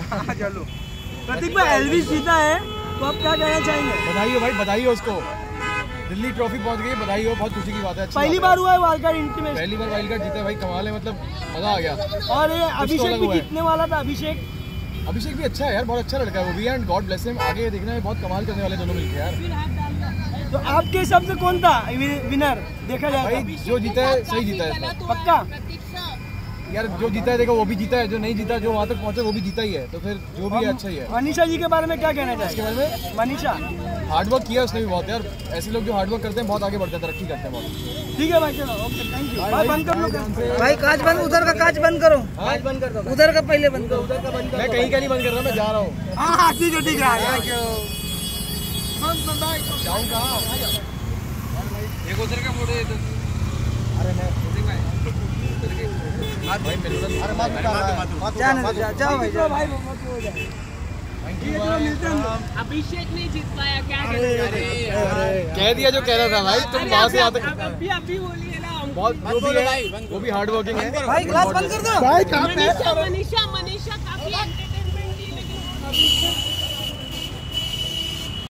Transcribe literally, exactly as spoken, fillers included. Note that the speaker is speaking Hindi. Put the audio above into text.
चलो प्रतीक भाई एल्विस जीता है तो आप क्या कहना चाहेंगे? बधाई हो भाई, बधाई हो उसको, दिल्ली ट्रॉफी पहुंच गई, बधाई हो, बहुत खुशी की बात है। पहली बार हुआ है वाइल्ड कार्ड इंटीमेट, पहली बार वाइल्ड कार्ड जीता है भाई, कमाल है, मतलब मजा आ गया। और ये अभिषेक भी जीतने वाला था। अभिषेक अभिषेक भी अच्छा है यार, बहुत अच्छा लड़का है वो भी, एंड गॉड ब्लेस हिम, आगे देखना है, बहुत कमाल करने वाले दोनों मिलकर यार। तो आपके हिसाब से कौन था विनर देखा जाए? भाई जो जीता है सही जीता है इसमें, पक्का यार, जो जीता है देखो वो भी जीता है, जो नहीं जीता जो वहाँ तक पहुँचे वो भी जीता ही है, तो फिर जो भी है अच्छा ही है। मनीषा जी के बारे में क्या कहना चाहिए? इसके बारे में मनीषा हार्डवर्क किया उसने भी बहुत यार, ऐसे लोग जो हार्डवर्क करते हैं बहुत आगे बढ़ते हैं, तरक्की करते हैं बहुत। ठीक है भाई, चलो ओके, थैंक यू भाई। बंद कर लो भाई, कांच बंद, उधर का कांच बंद करो, कांच बंद कर दो, उधर का पहले बंद करो, उधर का बंद कर। मैं कहीं का नहीं बंद कर रहा, मैं जा रहा हूँ। हाँ ठीक है ठीक है, जाऊँ कहाँ? एक उधर का फोटो दे। अरे मैं भाई मिलो ना, अरे मत मत जाने दो, जा- जाओ भाई, जाओ भाई हो जाए। अभिषेक नहीं जीत पाया, क्या कह दिया जो कह रहा था भाई, तुम वहाँ से आते अभी अभी बोलिए ना। बहुत, जो भी है वो भी हार्ड वर्किंग है भाई, ग्लास बंद कर दो भाई कहाँ पे? मनीषा मनीषा